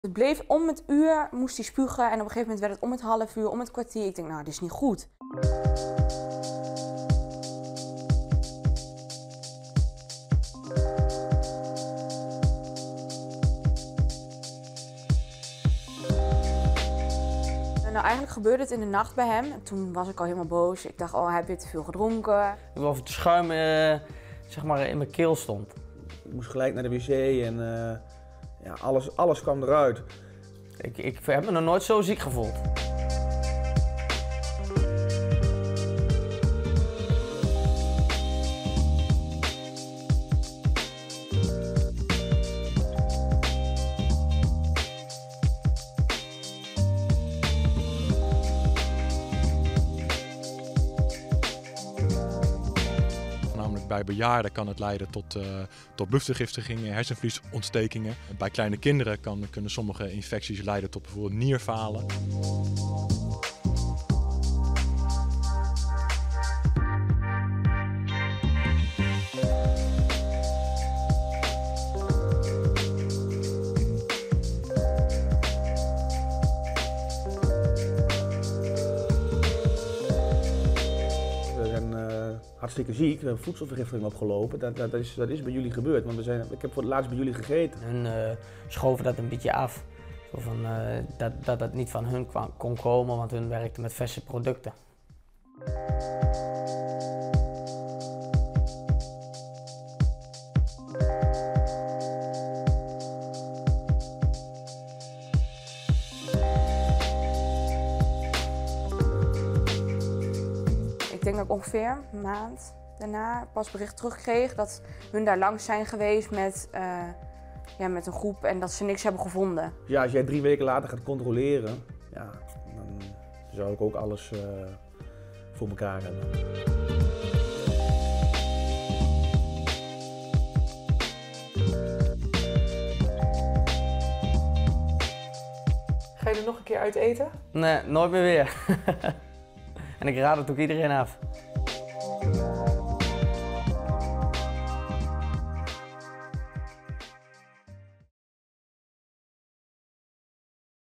Het bleef om het uur, moest hij spugen en op een gegeven moment werd het om het half uur, om het kwartier. Ik denk, nou, dit is niet goed. Nou, eigenlijk gebeurde het in de nacht bij hem. En toen was ik al helemaal boos. Ik dacht, oh, hij heeft weer te veel gedronken. Ik of het schuim zeg maar in mijn keel stond. Ik moest gelijk naar de wc en ja, alles kwam eruit. Ik heb me nog nooit zo ziek gevoeld. Bij bejaarden kan het leiden tot bloedvergiftigingen, hersenvliesontstekingen. Bij kleine kinderen kunnen sommige infecties leiden tot bijvoorbeeld nierfalen. Hartstikke ziek, we hebben voedselvergiftiging opgelopen. Dat is bij jullie gebeurd, want ik heb voor het laatst bij jullie gegeten. Hun schoven dat een beetje af. Zo van, dat het niet van hun kon komen, want hun werkte met verse producten. Ik denk dat ik ongeveer een maand daarna pas bericht terugkreeg dat hun daar langs zijn geweest met een groep en dat ze niks hebben gevonden. Ja, als jij 3 weken later gaat controleren, ja, dan zou ik ook alles voor elkaar hebben. Ga je er nog een keer uit eten? Nee, nooit meer weer. En ik raad het ook iedereen af.